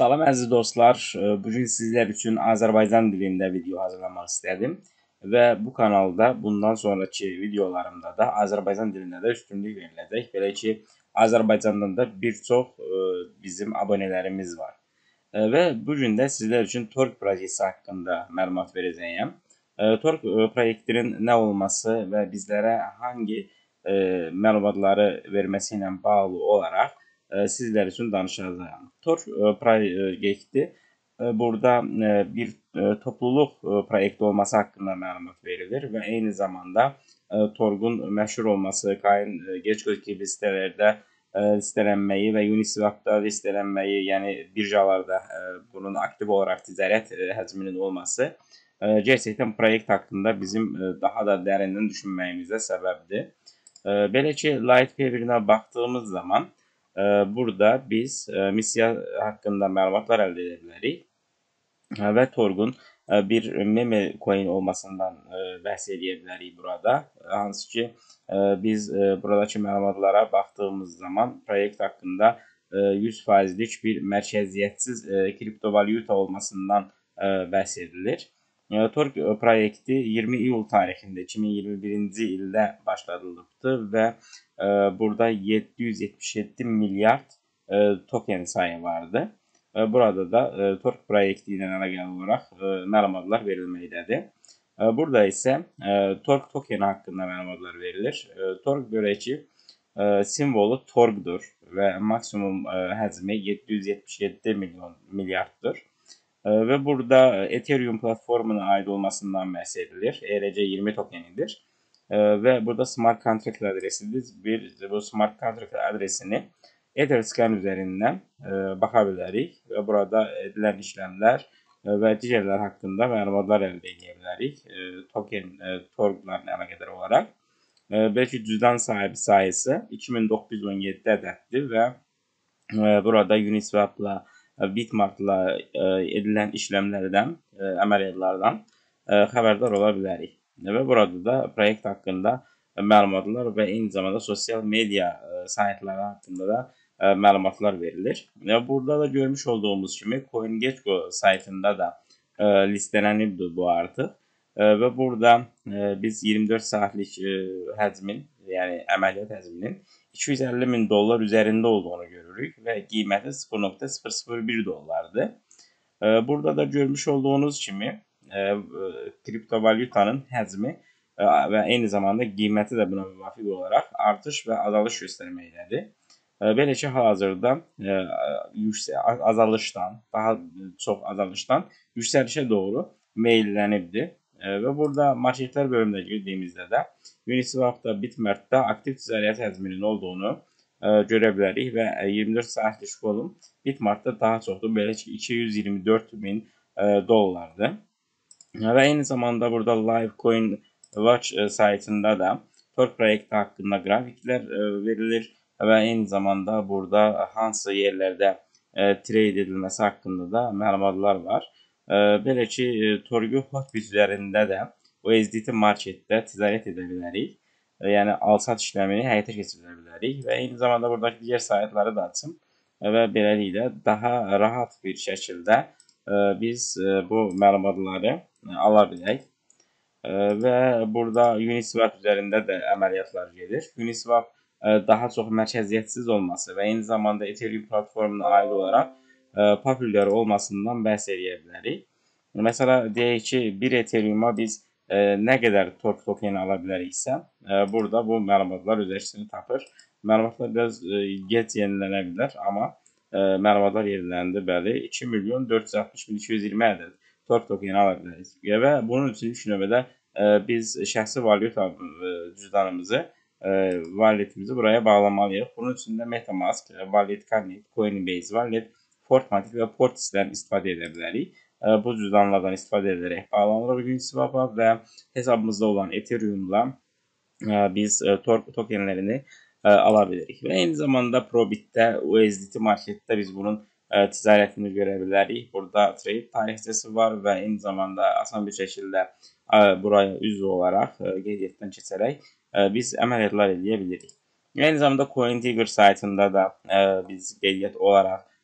Salam əziz dostlar. Bugün sizler için Azərbaycan dilində video hazırlamaq istədim və bu kanalda bundan sonraki videolarımda da Azərbaycan dilində də üstünlük veriləcək. Belə ki, Azərbaycandan da bir çox bizim abonelərimiz var. Və bugün də sizler üçün Torq proyekti haqqında məlumat verəcəyəm. Torq proyektinin nə olması və bizlərə hangi məlumatları verməsi ilə bağlı olaraq sizler için danışacağım. Torq proyekti burada bir topluluk proyekti olması hakkında məlumat verilir və eyni zamanda Torqun məşhur olması, Kain Geçgöz kimi sitelərdə listelənməyi və Uniswap'da listelənməyi, yəni birjalarda bunun aktif olarak ticarət həcminin olması gerçekten proyekt hakkında bizim daha da dərindən düşünməyimizə səbəbdir. Belə ki, Light Paper'ına baktığımız zaman burada biz missiya hakkında məlumatlar əldə edə bilərik və Torqun bir meme coin olmasından bəhs edə bilərik burada. Hansı ki, biz buradakı məlumatlara baktığımız zaman proyekt hakkında 100%'lik bir mərkəziyyətsiz kriptovalyuta olmasından bəhs edilir. Torq proyekti 20 iyul tarixində 2021-ci ildə başladılıbdır və burada 777 milyard token sayı vardı. Burada da Torq proyekti ilə əlaqəli olaraq məlumatlar verilməkdədir. Burada isə Torq tokeni haqqında məlumatlar verilir. Torq görə ki, simvolu Torqdur və maksimum həcmi 777 milyarddır. Ve burada Ethereum platformuna ait olmasından bəhs edilir. ERC20 tokenidir. Ve burada smart contract adresidir. Bu smart contract adresini Etherscan üzerinden bakabilirik ve burada edilen işlemler ve diğerler hakkında məlumatlar əldə edə bilərik. Token Torqlarla əlaqədar olarak. Belki cüzdan sahibi sayısı 2917 ədəddir və burada Uniswap'la Bitmart'la edilen işlemlerden, əməliyyatlardan xəbərdar ola bilərik. Və burada da proyekt haqqında məlumatlar və eyni zamanda sosial media saytları haqqında da məlumatlar verilir. Burada da görmüş olduğumuz kimi CoinGecko saytında da listelənibdir bu artıq. Və burada biz 24 saatlik həcmin, yəni əməliyyat həcminin 250 min dollar üzerinde olduğunu görürük ve qiyməti 0.001 dollardır. Burada da görmüş olduğunuz kimi kriptovalyutanın həcmi və eyni zamanda qiyməti də buna müvafiq olaraq artış və azalış göstərməkdədir. Belə ki, hazırda azalışdan, daha çox azalışdan yüksəlişə doğru meyllənibdir. Ve burada marketler bölümüne girdiğimizde de Uniswap'da, Bitmart'da aktif ticaret həcminin olduğunu görə bilərik və 24 saatlik volum Bitmart'da daha çoxdur. Belə ki, 224 min dollardır. Və eyni zamanda burada Livecoin Watch saytında da Torq proyekti haqqında qrafiklər verilir və eyni zamanda burada hansı yerlərdə trade edilməsi haqqında da məlumatlar var. Belə ki, Torqu Hotbit üzərində də USDT marketdə ticarət edə bilərik. Yəni al-sat işləmini həyata keçirə bilərik və eyni zamanda buradakı digər saytları da açım və beləliklə daha rahat bir şəkildə biz bu məlumatları ala bilək. Və burada Uniswap üzərində də əməliyyatlar gedir. Uniswap daha çox mərkəziyyətsiz olması və eyni zamanda Ethereum platformuna aid olaraq popüler olmasından bəhs edə bilərik. Mesela deyək ki, bir Ethereum'a biz nə qədər Torq tokeni ala biləriksə, burada bu məlumatlar öz əksini tapır. Məlumatlar biraz gec yenilənə bilər, amma məlumatlar yeniləndi, bəli. 2.460.220 ədəd Torq tokeni ala bilərik. Və bunun üçün ilk növbədə biz şəxsi valyuta cüzdanımızı, walletimizi buraya bağlamalıyıq. Bunun üçün də MetaMask, Wallet Connect, Coinbase Wallet, Fortnite və Portis'dən istifadə edə bilərik. Bu cüzdanlardan istifadə edərək bağlanırıq Uniswap'a və hesabımızda olan Ethereum'la biz Torq tokenlərini ala bilirik. Və eyni zamanda Probit'də, USDT marketdə biz bunun ticarətini görə bilərik. Burada trade tarixçəsi var və eyni zamanda asan bir şəkildə buraya üzv olaraq qeydiyyatdan keçərək biz əməliyyatlar edə bilirik. Eyni zamanda CoinTiger saytında da biz qeydiyyat olaraq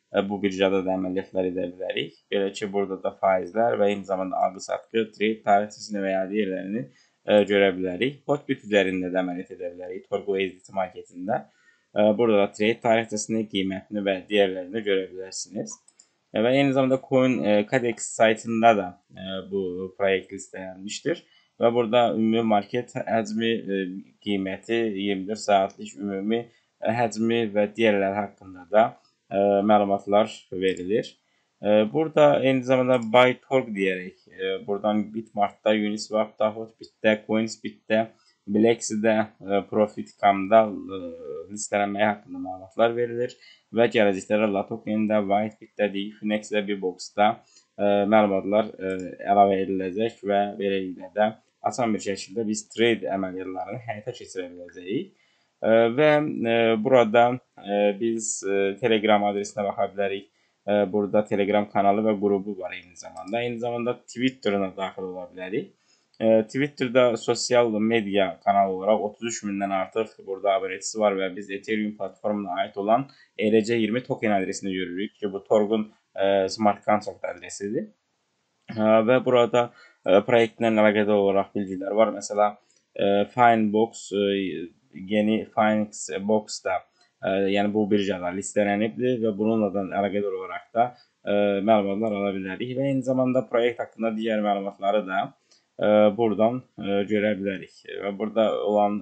bu birjada da əməliyyatlar edə bilərik. Belə ki, burada da faizlər və eyni zamanda alqı-satqı, trade tarixçəsini və ya digərlərini görə bilərik. Hotbit üzərində də əməliyyat edə bilərik. Torgu USDT marketində. Burada da trade tarixçəsini, qiymətini və digərlərini görə bilərsiniz. Və eyni zamanda CoinCadex saytında da bu proyekt listələnmişdir. Və burada ümumi market həcmi, qiyməti, 24 saatlik ümumi həcmi və digərləri haqqında da məlumatlar verilir. Burada eyni zamanda BuyTorque deyərək buradan Bitmart'da, Uniswap'da, Hotbit'də, CoinsBit'də, Blexi'də, Profit.com'da listelənməyi haqqında məlumatlar verilir və gələcəkdə Latocoin'də, Whitebit'də, Finex-də, Bbox-da məlumatlar əlavə ediləcək və beləliklə də asan bir şəkildə biz trade əməliyyatlarını həyata keçirə biləcəyik. Və burada biz Telegram adresinə baxa bilərik. Burada Telegram kanalı və qrubu var eyni zamanda. Eyni zamanda Twitter'ına daxil ola bilərik. Twitter'da sosial media kanalı olaraq 33 mindən artıq burada abunəçisi var və biz Ethereum platformuna aid olan ERC20 token adresini görürük ki, bu Torgun smart contract adresidir. Və burada proyektlə əlaqədar olaraq bilgilər var. Məsələ, Finebox, yeni Finebox da yəni bu birjada listelənibdir və bununla da əlaqədar olaraq da məlumatlar ala bilərik və eyni zamanda proyekt haqqında digər məlumatları da buradan görə bilərik. Və burada olan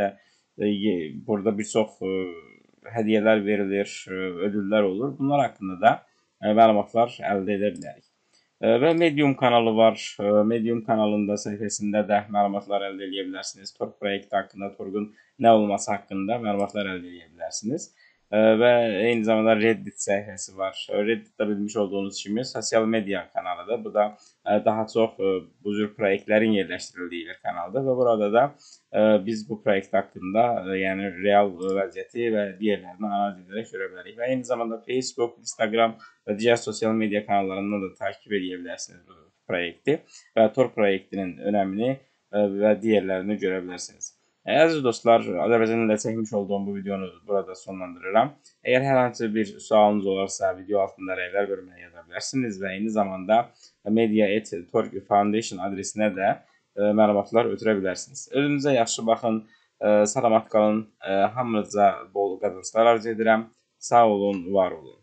burada bir çox hədiyyələr verilir, ödüllər olur. Bunlar haqqında da məlumatlar əldə edə bilərik. Və Medium kanalı var. Medium kanalında səhifəsində də məlumatlar əldə edə bilərsiniz. Torq proyekti haqqında, Torqun nə olması haqqında məlumatlar əldə edə bilərsiniz. Və eyni zamanda Reddit səhifəsi var. Redditdə bilmiş olduğunuz kimi sosial media kanalıdır. Bu da daha çox bu cür proyektlərin yerləşdirildiyi bir kanaldır və burada da biz bu proyekt haqqında yəni real vəziyyəti və digərlərini analiz edərək görə bilərik. Və eyni zamanda Facebook, Instagram və digər sosial media kanallarından da takip edə bilərsiniz bu proyekti və Torq proyektinin önəmini və digərlərini görə bilərsiniz. Əziz dostlar, Azərbaycan ilə çəkmiş olduğum bu videonu burada sonlandırıram. Əgər hər hansı bir sualınız olarsa, video altında rəylər bölümünə yaza bilərsiniz və eyni zamanda media@torq foundation adresinə də məlumatlar ötürə bilərsiniz. Özünüzə yaxşı baxın, salamat qalın, hamınıza bol qazançlar arzu edirəm. Sağ olun, var olun.